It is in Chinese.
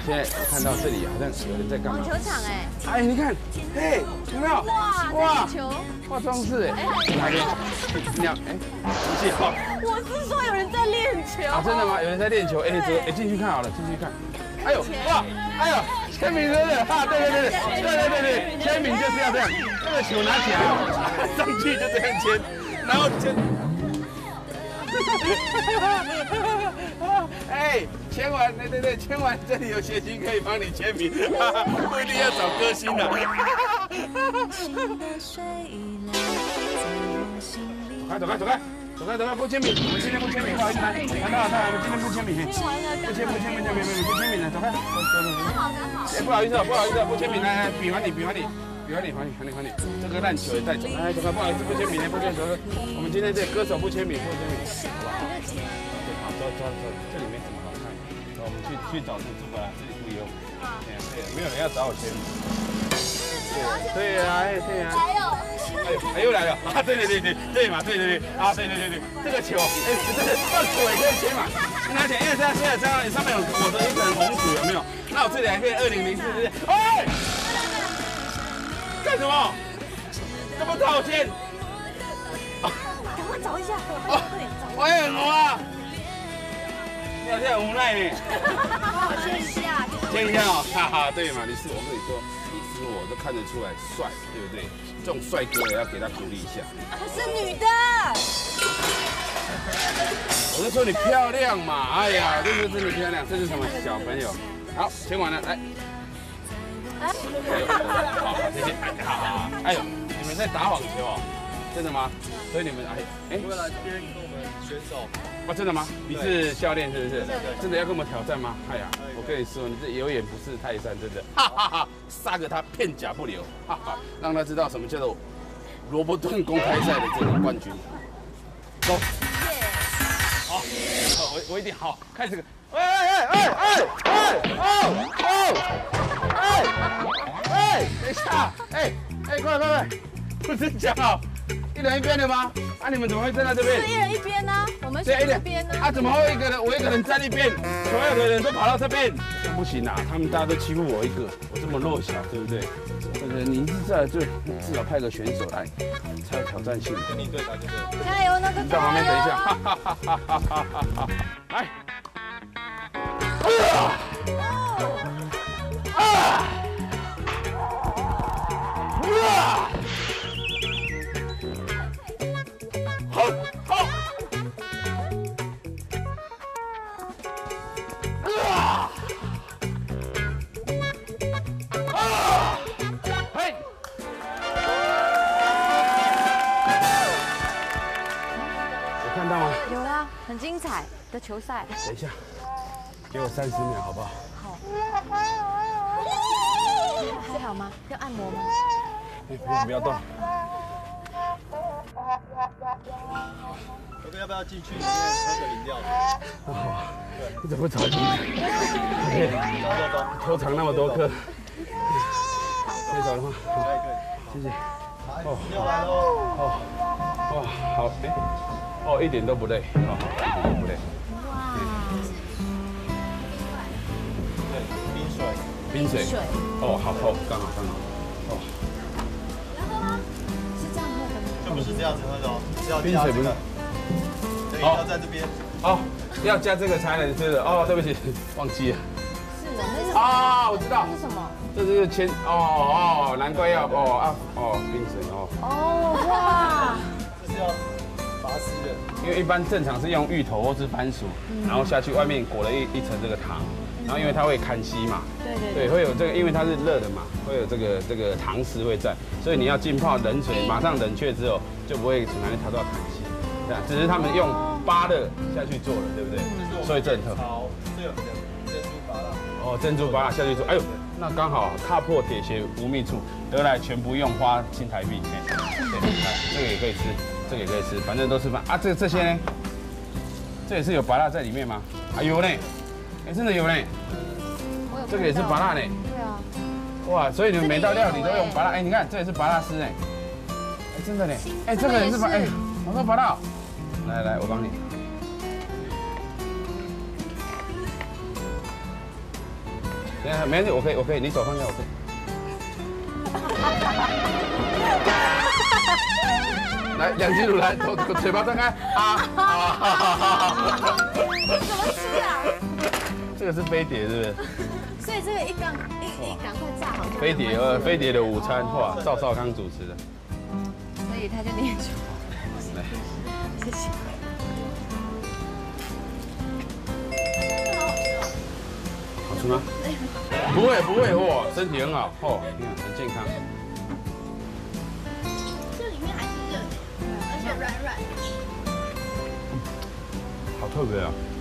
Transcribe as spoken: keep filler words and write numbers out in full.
现在我看到这里好像有人在干嘛？ 网球场哎。 哎，你看，嘿，有没有？ 哇，哇，球， 化妆室哎，哪边？你好，哎，不是哈。 我是说有人在练球。啊， 真的吗？有人在练球？哎，走，哎，进去看好了，进去看。哎呦，哇，哎呦，签名真的啊！对对对对对对对对，签名就是要这样，这个球拿起来，上去就这样签，然后签。哎，签完，对对对，签完这里有写信可以帮你签名，不一定要找歌星的。走开走开走开走开走开，不签名，我们今天不签名，不好意思，来，看到看，我们今天不签名，不签不签不签名，不签名了，走开，走走走。哎，不好意思不好意思，不签名，来来，比还你比还你。比还你，还你，还你，还你，这个烂球也带走。来，走开，不好意思，不签名，不签名。我们今天这歌手不签名，不签名，好不好？好，走走走，这里没什么好看。走，我们去去找主主吧，这里不用。对，没有人要找我签名。对呀，哎，对呀。还有，哎呦，哎又来了啊！对对对对对嘛，对对对啊，对对对对，这个球，哎，这个放球也可以签嘛。拿起来，因为现在现在这样，上面有我的一层红土，有没有？那我这里还可以二零零四，对不对？哎。干什么？这么讨厌！ 赶快找一下。 我也很红啊！你好像很无奈呢。 帮我签一下。 签一下哦，哈哈，对嘛？你是我跟你说，你是我都看得出来帅，对不对？这种帅哥也要给他鼓励一下。 她是女的。 我就说你漂亮嘛！哎呀，这是真的漂亮，这是什么小朋友？好，签完了，来。哎呦，好，谢谢。好好，哎呦，你们在打网球哦？真的吗？所以你们哎哎，会来这边跟我们选手。哦，真的吗？你是教练是不是？真的要跟我们挑战吗？哎呀，我跟你说，你这有眼不识泰山，真的，哈哈哈，杀个他片甲不留，哈哈，让他知道什么叫做罗伯顿公开赛的这个冠军。走。好，我我一定好，开始。哎哎哎哎哎哎哦哦！哎哎，等一下，哎哎，快快快，不是讲好一人一边的吗？啊，你们怎么会站在这边？ 是一人一边呢，我们选这边呢。 啊，怎么会一个人我一个人站一边，所有的人都跑到这边？不行啊，他们大家都欺负我一个，我这么弱小，对不对？这个你是在就至少派个选手来，才有挑战性。跟你对打就对。 加油，那个在旁边等一下，哈哈哈哈哈哈哈哈！来。啊！啊！啊！好，好。啊！啊！嘿！有看到吗？ 有啊，很精彩的球赛。 等一下。给我三十秒，好不好？ 好。还好吗？要按摩吗？ 不不不要动。 哥哥要不要进去里面喝个饮料？ 好。你怎么吵进去？头长那么多颗。可以走了吗？好，谢谢。 哦，要来喽。 哦，哇，好，哎，哦，一点都不累，哦，一点都不累。冰水，水哦，好喝，刚好刚好，哦。 要喝吗？是这样喝的吗？ 就不是这样子喝的哦，是要冰水不是。 对，要在这边。 哦，要加这个才能吃的哦，对不起，忘记了。 是的，那是啊，我知道。 是什么？ 这是铅哦哦，难怪要哦啊哦冰水哦。 哦哇， 这是要拔丝的， 因为一般正常是用芋头或是番薯，然后下去外面裹了一一层这个糖。然后因为它会看稀嘛， 对对对，会有这个，因为它是热的嘛，会有这个这个糖丝会在，所以你要浸泡冷水，马上冷却之后就不会从哪里逃到看稀，这样，只是他们用芭乐下去做了，对不对？所以这很特。 好，这有珍珠芭乐。 哦，珍珠芭乐下去做，哎呦，那刚好踏破铁鞋无觅处，得来全不用花新台币，对，这个也可以吃，这个也可以吃，反正都是饭啊。这这些呢，这也是有芭乐在里面吗？啊有呢。哎，真的有呢，这个也是芭乐呢。 对啊。 哇，所以你们每道料理都用芭乐。哎，你看这也是芭乐丝哎。哎，真的呢。哎，这个也是芭，哎，好多芭乐。来来，我帮你。 等一下，没关系，我可以，我可以，你手放下，我可以。来，梁静茹来，头嘴巴张开，啊啊！ 怎么吃啊？ 这个是飞碟，是不是？ 所以这个一刚一一赶快炸好像。 飞碟呃，飞碟的午餐，哇，赵少康主持的。 所以他就念出来， 谢谢。 好吃吗？不会不会，哇，身体很好，哦，你看很健康。 这里面还是热的，而且软软的。 好特别啊！